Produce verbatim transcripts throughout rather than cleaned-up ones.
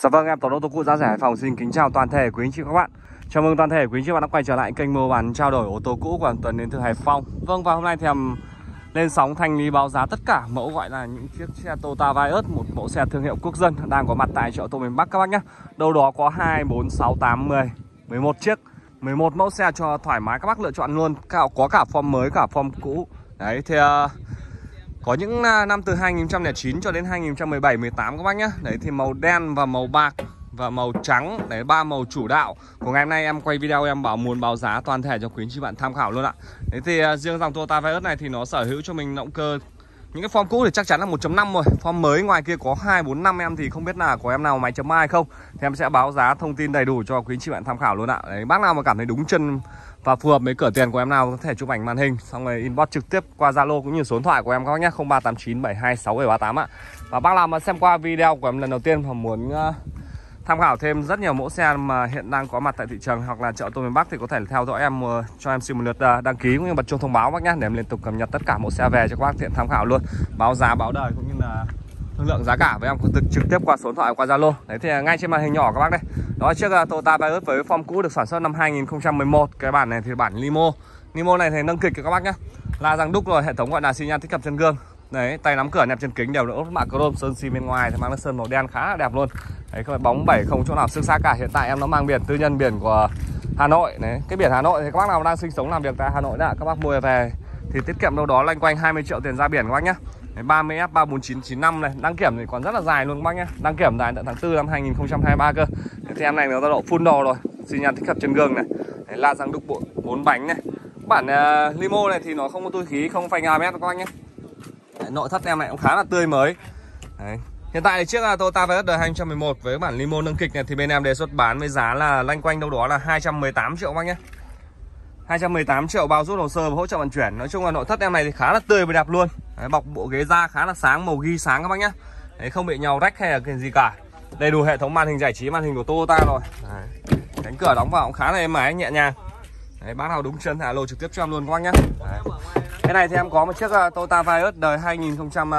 Dạ vâng, em Tuấn ô tô cũ giá rẻ Hải Phòng xin kính chào toàn thể quý anh chị và các bạn. Chào mừng toàn thể quý anh chị và các bạn đã quay trở lại kênh mua bán trao đổi ô tô cũ của Tuấn đến từ Hải Phòng. Vâng, và hôm nay thì em lên sóng thanh lý báo giá tất cả mẫu gọi là những chiếc xe Toyota Vios, một mẫu xe thương hiệu quốc dân đang có mặt tại chợ ô tô miền Bắc các bác nhé. Đâu đó có hai, bốn, sáu, tám, mười, mười một chiếc, mười một mẫu xe cho thoải mái các bác lựa chọn luôn. Có cả form mới cả form cũ. Đấy thì uh, có những năm từ hai nghìn không trăm lẻ chín cho đến hai nghìn không trăm mười bảy mười tám các bác nhé. Đấy thì màu đen và màu bạc và màu trắng, đấy ba màu chủ đạo của ngày hôm nay em quay video em bảo muốn báo giá toàn thể cho quý anh chị bạn tham khảo luôn ạ. Đấy thì uh, riêng dòng Toyota Vios này thì nó sở hữu cho mình động cơ những cái form cũ thì chắc chắn là một chấm năm rồi. Form mới ngoài kia có hai, bốn, năm em thì không biết là có em nào máy chấm hai không. Thì em sẽ báo giá thông tin đầy đủ cho quý anh chị bạn tham khảo luôn ạ. Đấy, bác nào mà cảm thấy đúng chân và phù hợp với cửa tiền của em nào có thể chụp ảnh màn hình xong rồi inbox trực tiếp qua Zalo cũng như số điện thoại của em các bác nhé, không ba tám chín bảy hai sáu bảy ba tám ạ. Và bác nào mà xem qua video của em lần đầu tiên và muốn uh, tham khảo thêm rất nhiều mẫu xe mà hiện đang có mặt tại thị trường hoặc là chợ ô tô miền Bắc thì có thể theo dõi em, uh, cho em xin một lượt uh, đăng ký cũng như bật chuông thông báo bác nhé, để em liên tục cập nhật tất cả mẫu xe về cho các bác tiện tham khảo luôn, báo giá báo đời cũng như là thương lượng giá cả với em trực tiếp qua số điện thoại qua Zalo. Đấy thì ngay trên màn hình nhỏ các bác đây, đó là chiếc uh, Toyota Vios với form cũ được sản xuất năm hai nghìn không trăm mười một. Cái bản này thì bản limo. Limo này thì nâng kịch các bác nhé, la răng đúc rồi, hệ thống gọi là xi nhan tích hợp chân gương. Đấy, tay nắm cửa nẹp chân kính đều được ốp mạ chrome, sơn xi bên ngoài thì mang nước sơn màu đen khá là đẹp luôn. Đấy, không phải bóng bẩy không chỗ nào xước xác cả. Hiện tại em nó mang biển tư nhân, biển của Hà Nội. Đấy, cái biển Hà Nội thì các bác nào đang sinh sống làm việc tại Hà Nội đã, các bác mua về thì tiết kiệm đâu đó loanh quanh hai mươi triệu tiền ra biển các bác nhé. ba mươi F ba bốn chín chín năm này, đăng kiểm thì còn rất là dài luôn các bác nhé, đăng kiểm dài tận tháng tư năm hai nghìn không trăm hai mươi ba cơ. Thì em này nó độ full đồ rồi, xi nhan tích hợp chân gương này. Đấy, la răng đúc bộ bốn bánh này. Bản uh, limo này thì nó không có túi khí, không phanh a bê ét các bác nhé. Đấy, nội thất em này cũng khá là tươi mới. Đấy. Hiện tại thì chiếc Toyota Vios đời hai nghìn không trăm mười một với bản limo nâng kịch này thì bên em đề xuất bán với giá là loanh quanh đâu đó là hai trăm mười tám triệu các bác nhé. hai trăm mười tám triệu bao rút hồ sơ và hỗ trợ vận chuyển. Nói chung là nội thất em này thì khá là tươi và đẹp luôn. Đấy, bọc bộ ghế da khá là sáng, màu ghi sáng các bác nhé. Đấy, không bị nhàu rách hay là cái gì cả. Đầy đủ hệ thống màn hình giải trí, màn hình của Toyota rồi. Đấy. Cánh cửa đóng vào cũng khá là êm ái, nhẹ nhàng. Đấy, bác nào đúng chân thả lô trực tiếp cho em luôn các bác nhé. Đấy. Cái này thì em có một chiếc uh, Toyota Vios đời hai nghìn không trăm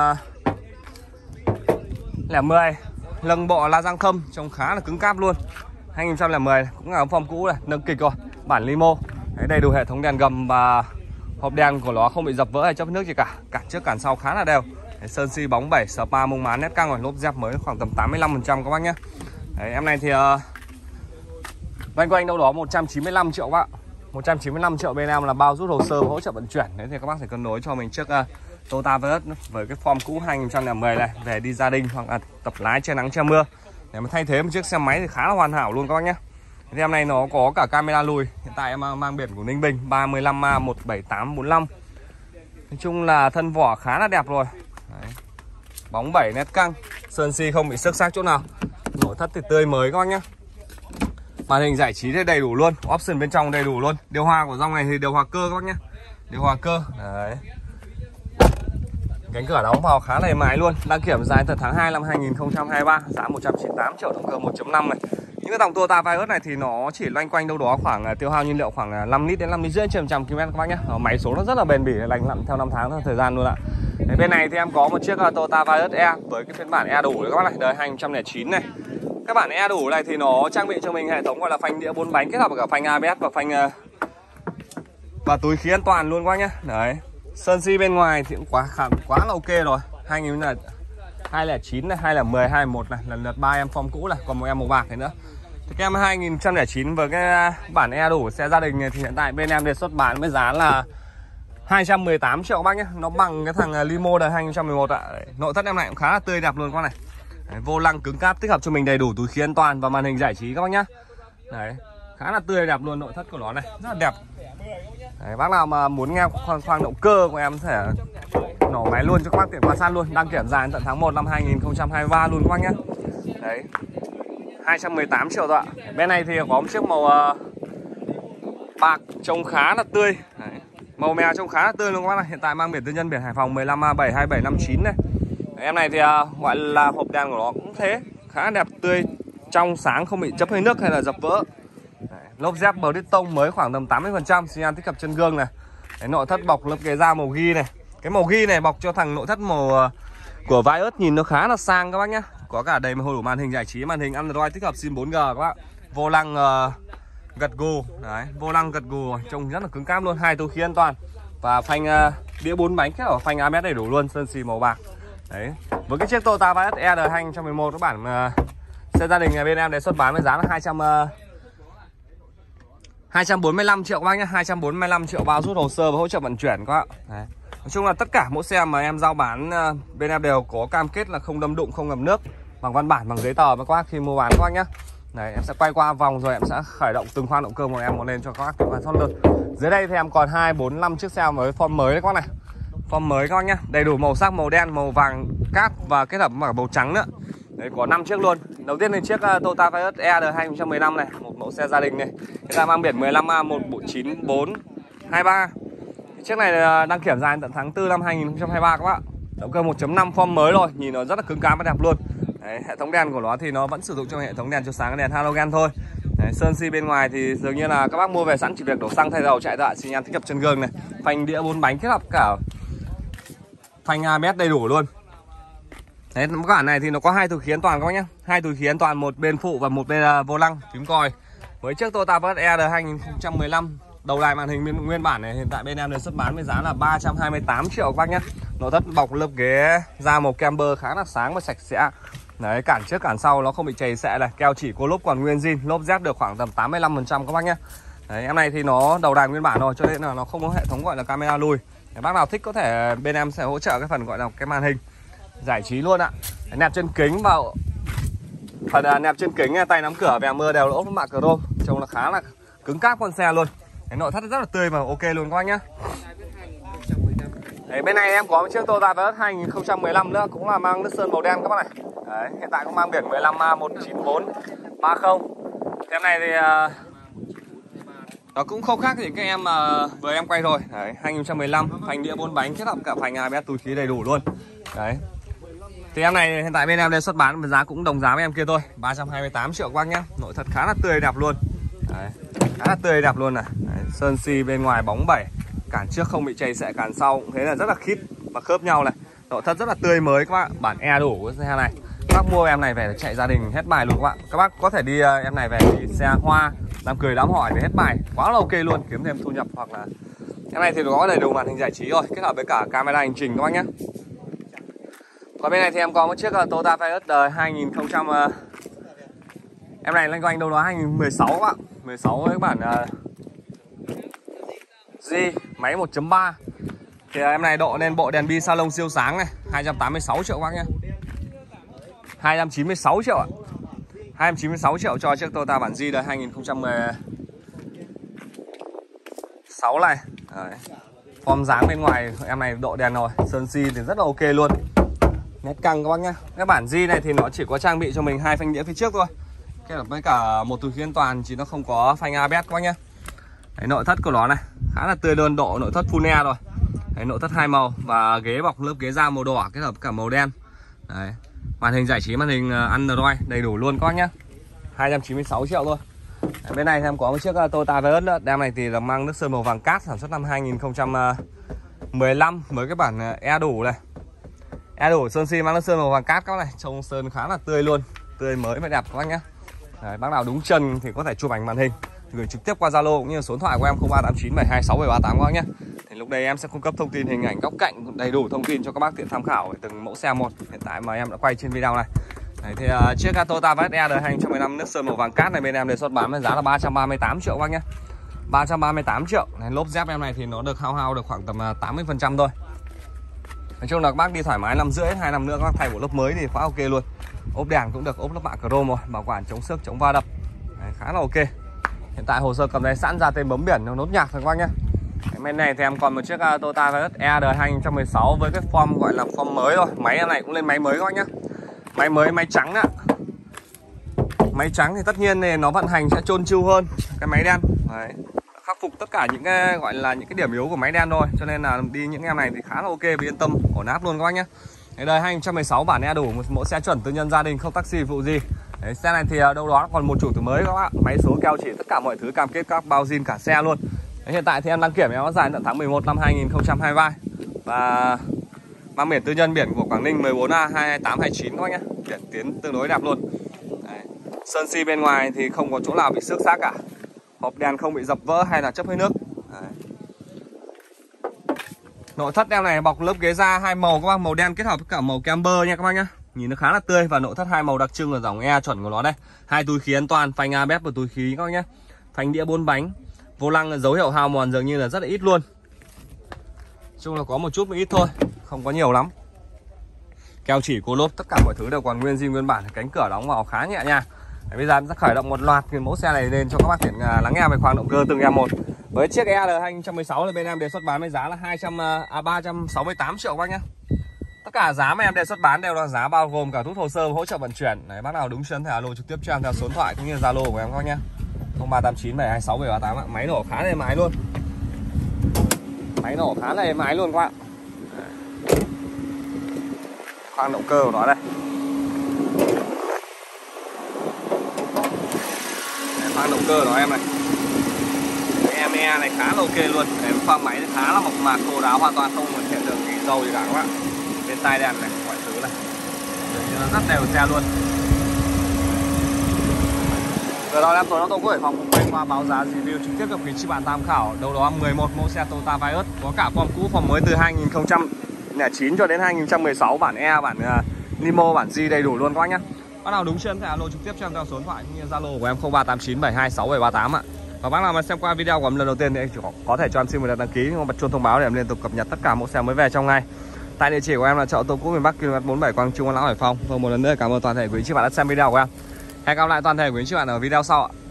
lẻ mười, lưng bộ la răng khâm, trông khá là cứng cáp luôn. hai nghìn không trăm lẻ mười cũng là form cũ này, nâng kịch rồi, bản limo. Đấy, đầy đủ hệ thống đèn gầm và hộp đèn của nó không bị dập vỡ hay chớp nước gì cả, cản trước cản sau khá là đều. Đấy, sơn xi bóng bẩy, spa mông má nét căng rồi, lốp dép mới khoảng tầm tám mươi lăm phần trăm các bác nhé. Đấy, em này thì uh, loanh quanh đâu đó một trăm chín mươi lăm triệu các bạn. một trăm chín mươi lăm triệu bên em là bao rút hồ sơ và hỗ trợ vận chuyển. Đấy thì các bác phải cân đối cho mình chiếc uh, Toyota Vios với cái form cũ hai nghìn không trăm lẻ mười này về đi gia đình hoặc là tập lái che nắng che mưa để mà thay thế một chiếc xe máy thì khá là hoàn hảo luôn các bác nhé. Thì em này nó có cả camera lùi, hiện tại em mang biển của Ninh Bình ba mươi lăm A một bảy tám bốn lăm. Nói chung là thân vỏ khá là đẹp rồi. Đấy. Bóng bẩy nét căng, sơn xi không bị xước xác chỗ nào. Nội thất thì tươi mới các bác nhé. Màn hình giải trí thì đầy đủ luôn, option bên trong đầy đủ luôn. Điều hòa của dòng này thì điều hòa cơ các bác nhé, điều hòa cơ. Đấy. Cánh cửa đóng vào khá là êm ái luôn. Đăng kiểm dài từ tháng hai năm hai nghìn không trăm hai mươi ba, giá một trăm chín mươi tám triệu, động cơ một chấm năm này. Những cái dòng Toyota Vios này thì nó chỉ loanh quanh đâu đó khoảng tiêu hao nhiên liệu khoảng năm lít đến năm lít rưỡi trên một trăm ki lô mét các bác nhé. Máy số nó rất là bền bỉ, lành lặn theo năm tháng theo thời gian luôn ạ. Đấy, bên này thì em có một chiếc Toyota Vios E với cái phiên bản E đủ đấy các bác này, đời hai nghìn không trăm lẻ chín này. Các bản E đủ này thì nó trang bị cho mình hệ thống gọi là phanh đĩa bốn bánh kết hợp với cả phanh a bê ét và phanh và túi khí an toàn luôn các bác nhé. Đấy. Sơn xi bên ngoài thì cũng quá quá là ok rồi. hai nghìn là hai không không chín này, hai không một không, hai một này, lần lượt ba em form cũ này, còn một em màu bạc này nữa. Thì cái em hai nghìn không trăm lẻ chín với cái bản E đủ xe gia đình này thì hiện tại bên em đề xuất bán với giá là hai trăm mười tám triệu các bác nhé. Nó bằng cái thằng limo đời hai nghìn không trăm mười một ạ. Đấy. Nội thất em này cũng khá là tươi đẹp luôn các bác này. Đấy, vô lăng cứng cáp, tích hợp cho mình đầy đủ túi khí an toàn và màn hình giải trí các bác nhá. Đấy, khá là tươi đẹp luôn, nội thất của nó này rất là đẹp. Đấy, bác nào mà muốn nghe khoang, khoang động cơ của em sẽ nổ máy luôn cho các bác tiện quan sát luôn. Đăng kiểm dài tận tháng một năm hai nghìn không trăm hai mươi ba luôn các bác nhé. Đấy, hai trăm mười tám triệu thôi ạ. Bên này thì có một chiếc màu uh, bạc trông khá là tươi. Đấy, màu mè trông khá là tươi luôn các bác này. Hiện tại mang biển tư nhân biển Hải Phòng mười lăm A bảy hai bảy năm chín này. Đấy, em này thì uh, gọi là hộp đèn của nó cũng thế, khá là đẹp, tươi trong sáng, không bị chớp hơi nước hay là dập vỡ. Đấy, lốp dép bờ đít tông mới khoảng tầm tám mươi phần trăm, xi nhan tích hợp chân gương này. Đấy, nội thất bọc lớp ghế da màu ghi này. Cái màu ghi này bọc cho thằng nội thất màu uh, của Vios nhìn nó khá là sang các bác nhá. có cả đầy đủ màn hình giải trí, màn hình Android tích hợp sim bốn G các bạn. Vô lăng uh, gật gù, đấy, vô lăng gật gù, trông rất là cứng cáp luôn, hai túi khí an toàn và phanh uh, đĩa bốn bánh kết hợp phanh a bê ét đầy đủ luôn, sơn xì màu bạc. Đấy, với cái chiếc Toyota Vios E R hai không một một các bản uh, xe gia đình nhà bên em đề xuất bán với giá là hai trăm uh, hai trăm bốn mươi lăm triệu các bác nhé, hai trăm bốn mươi lăm triệu bao rút hồ sơ và hỗ trợ vận chuyển các bạn. Đấy. Nói chung là tất cả mỗi xe mà em giao bán uh, bên em đều có cam kết là không đâm đụng, không ngập nước, bằng văn bản, bằng giấy tờ với các bác khi mua bán các bác nhé. Đấy, em sẽ quay qua vòng rồi em sẽ khởi động từng khoang động cơ của em một lên cho các bác quan sát luôn. Dưới đây thì em còn hai bốn năm chiếc xe mới form mới đấy các bác này. Form mới các bác nhé, đầy đủ màu sắc, màu đen, màu vàng cát và kết hợp với màu trắng nữa. Đấy, có năm chiếc luôn. Đầu tiên là chiếc uh, Toyota Vios E R hai không một năm này, một mẫu xe gia đình này. Hiện tại mang biển mười lăm A một chín bốn hai ba. Chiếc này uh, đăng kiểm dài tận tháng tư năm hai nghìn không trăm hai mươi ba các bạn. Động cơ một chấm năm form mới rồi, nhìn nó rất là cứng cáp và đẹp luôn. Đấy, hệ thống đèn của nó thì nó vẫn sử dụng trong hệ thống đèn chiếu sáng, đèn halogen thôi. Đấy, sơn xi bên ngoài thì dường như là các bác mua về sẵn, chỉ việc đổ xăng thay dầu chạy lại, xi nhan tích hợp chân gương này, phanh đĩa bốn bánh kết hợp cả phanh a bê ét đầy đủ luôn. Đấy, cái bản này thì nó có hai túi khí an toàn các bác nhé, hai túi khí an toàn, một bên phụ và một bên uh, vô lăng phím còi. Với chiếc Toyota Vios E R hai không một năm đầu đài màn hình nguyên bản này hiện tại bên em đề xuất bán với giá là ba trăm hai mươi tám triệu các bác nhé. Nội thất bọc lớp ghế da màu camber khá là sáng và sạch sẽ. Đấy, cản trước cản sau nó không bị chày xệ này, keo chỉ cô lốp còn nguyên zin, lốp dép được khoảng tầm tám mươi lăm phần trăm các bác nhé. Đấy, em này thì nó đầu đài nguyên bản rồi cho nên là nó không có hệ thống gọi là camera lùi. Đấy, bác nào thích có thể bên em sẽ hỗ trợ cái phần gọi là cái màn hình giải trí luôn ạ. Đấy, nẹp chân kính vào phần uh, nẹp chân kính, tay nắm cửa về mưa đều là ốp mạ chrome, trông là khá là cứng cáp con xe luôn. Đấy, nội thất rất là tươi và ok luôn các bác nhé. Đấy, bên này em có một chiếc Toyota Vios hai không một năm nữa, cũng là mang nước sơn màu đen các bác này. Đấy, hiện tại cũng mang biển mười lăm A một chín bốn ba không. Em này thì uh, nó cũng không khác gì các em mà uh, vừa em quay rồi. Đấy, hai không một năm, phanh đĩa bốn bánh kết hợp cả phanh a bê ét túi khí đầy đủ luôn. Đấy. Thì em này hiện tại bên em đề xuất bán với giá cũng đồng giá với em kia thôi, ba trăm hai mươi tám triệu các bác nhé. Nội thất khá là tươi đẹp luôn. Đấy, khá là tươi đẹp luôn này. Đấy, sơn xi bên ngoài bóng bẩy, cản trước không bị chày xệ, cản sau cũng thế là rất là khít và khớp nhau này. Nội thất rất là tươi mới các bạn, bản E đủ của xe này. Các bác mua em này về chạy gia đình hết bài luôn các bạn. Các bác có thể đi em này về thì xe hoa, đám cười đám hỏi thì hết bài, quá là ok luôn, kiếm thêm thu nhập. Hoặc là em này thì nó có đầy đủ màn hình giải trí rồi, kết hợp với cả camera hành trình các bác nhé. Còn bên này thì em có một chiếc Toyota Vios hai không không. Em này loanh quanh đâu đó hai không một sáu các bạn, mười sáu với bản uh, G máy một chấm ba. Thì em này độ lên bộ đèn bi salon siêu sáng này, hai trăm tám mươi sáu triệu các bác nhé. hai trăm chín mươi sáu triệu ạ. hai trăm chín mươi sáu triệu cho chiếc Toyota bản G đời hai không một sáu này. Đấy. Form dáng bên ngoài em này độ đèn rồi, sơn xi thì rất là ok luôn. Nét căng các bác nhé. Cái bản G này thì nó chỉ có trang bị cho mình hai phanh đĩa phía trước thôi, kết hợp với cả một túi khí an toàn, chỉ nó không có phanh a bê ét các bác nhé. Đấy, nội thất của nó này khá là tươi đơn, độ nội thất full air rồi. Đấy, nội thất hai màu và ghế bọc lớp ghế da màu đỏ kết hợp cả màu đen. Đấy, màn hình giải trí, màn hình Android đầy đủ luôn các bác nhé. hai trăm chín mươi sáu triệu thôi. Đấy, bên này thì em có một chiếc Toyota Vios nữa. Đem này thì là mang nước sơn màu vàng cát, sản xuất năm hai không một lăm, mới cái bản E đủ này. E đủ sơn xi mang nước sơn màu vàng cát các bác này, trông sơn khá là tươi luôn, tươi mới và đẹp các bác nhé. Đấy, bác nào đúng chân thì có thể chụp ảnh màn hình gửi trực tiếp qua Zalo cũng như số điện thoại của em không ba tám chín bảy hai sáu bảy ba tám các bác nhé. Thì lúc đây em sẽ cung cấp thông tin hình ảnh góc cạnh, đầy đủ thông tin cho các bác tiện tham khảo về từng mẫu xe một hiện tại mà em đã quay trên video này. Đấy, thì uh, chiếc Toyota Vios E R hai không một năm nước sơn màu vàng cát này bên em đề xuất bán với giá là ba trăm ba mươi tám triệu các bác nhé. ba trăm ba mươi tám triệu. Này, lốp dép em này thì nó được hao hao được khoảng tầm tám mươi phần trăm thôi. Nói chung là các bác đi thoải mái, năm rưỡi hai năm nữa các bác thay bộ lốp mới thì quá ok luôn. Ốp đèn cũng được ốp lớp mạ chrome rồi, bảo quản chống xước chống va đập. Đấy, khá là ok. Hiện tại hồ sơ cầm tay sẵn, ra tên bấm biển, nó nốt nhạc thôi các bác nhé. Bên này thì em còn một chiếc uh, Toyota Vios E R hai không một sáu với cái form gọi là form mới rồi. Máy em này cũng lên máy mới các bác nhé. Máy mới, máy trắng ạ. Máy trắng thì tất nhiên thì nó vận hành sẽ trơn tru hơn cái máy đen. Đấy, khắc phục tất cả những cái gọi là những cái điểm yếu của máy đen thôi, cho nên là đi những em này thì khá là ok và yên tâm, ổn áp luôn các bác nhé. Đây đây hai không một sáu bản E đủ, một mẫu xe chuẩn tư nhân gia đình, không taxi phụ gì. Đấy, xe này thì đâu đó còn một chủ từ mới các bác, máy số keo chỉ tất cả mọi thứ, cam kết các bao zin cả xe luôn. Đấy, hiện tại thì em đăng kiểm em có dài tận tháng mười một năm hai không hai ba và mang biển tư nhân biển của Quảng Ninh mười bốn A hai hai tám hai chín các bác nhé. chuyển tiến tương đối đẹp luôn. Đấy. Sơn xi bên ngoài thì không có chỗ nào bị xước xác cả. Hộp đèn không bị dập vỡ hay là chấp hơi nước. Đấy. Nội thất em này bọc lớp ghế da hai màu các bác, màu đen kết hợp với cả màu kem bơ nha các bác nhá. Nhìn nó khá là tươi và nội thất hai màu đặc trưng là dòng E chuẩn của nó đây. Hai túi khí an toàn, phanh a bê ét và túi khí các bác nhá. Phanh đĩa bốn bánh. Vô lăng là dấu hiệu hao mòn dường như là rất là ít luôn. Chung là có một chút một ít thôi, không có nhiều lắm. Keo chỉ cô lốp tất cả mọi thứ đều còn nguyên zin nguyên bản, cánh cửa đóng vào khá nhẹ nhàng. Đấy, bây giờ em sẽ khởi động một loạt cái mẫu xe này lên cho các bác tiện uh, lắng nghe về khoang động cơ từng em một. Với chiếc E L hai không một sáu thì bên em đề xuất bán với giá là hai trăm à, ba trăm sáu mươi tám triệu các bác nhé. Tất cả giá mà em đề xuất bán đều là giá bao gồm cả rút hồ sơ và hỗ trợ vận chuyển. Đấy, bác nào đúng chân thì alo trực tiếp cho em theo số điện thoại cũng như Zalo của em các bác nhé. không ba tám chín bảy hai sáu bảy ba tám ạ. Máy nổ khá là êm ái luôn. Máy nổ khá là êm ái luôn các bạn. Khoang động cơ của nó đây. Đấy, khoang động cơ của nó em này. Em E này khá là ok luôn. Cái khoang máy khá là mộc mạc, khô ráo, hoàn toàn không hiện tượng gì dầu gì cả các bạn. Bên tai đèn này, mọi thứ này nó rất đều xe luôn. Rồi đó em Tuấn Auto của Hải Phòng cũng quay qua báo giá review trực tiếp cho quý chị bạn tham khảo. Đâu đó mười một mẫu xe Toyota Vios, có cả form cũ form mới từ hai nghìn không trăm lẻ chín cho đến hai nghìn không trăm mười sáu, bản E, bản uh, Limo, bản G đầy đủ luôn các bác nhá. Bác nào đúng chân thì alo trực tiếp cho em theo số điện thoại cũng như Zalo của em không ba tám chín bảy hai sáu bảy ba tám ạ. Và bác nào mà xem qua video của em lần đầu tiên thì anh chỉ có, có thể cho em xin một lượt đăng ký, bật chuông thông báo để em liên tục cập nhật tất cả mẫu xe mới về trong ngày. Tại địa chỉ của em là chợ ô tô cũ miền Bắc, ki lô mét bốn mươi bảy, Quang Trung, An Lão, Hải Phòng. Và một lần nữa cảm ơn toàn thể quý chị bạn đã xem video của em. Hẹn gặp lại toàn thể quý chị bạn ở video sau ạ.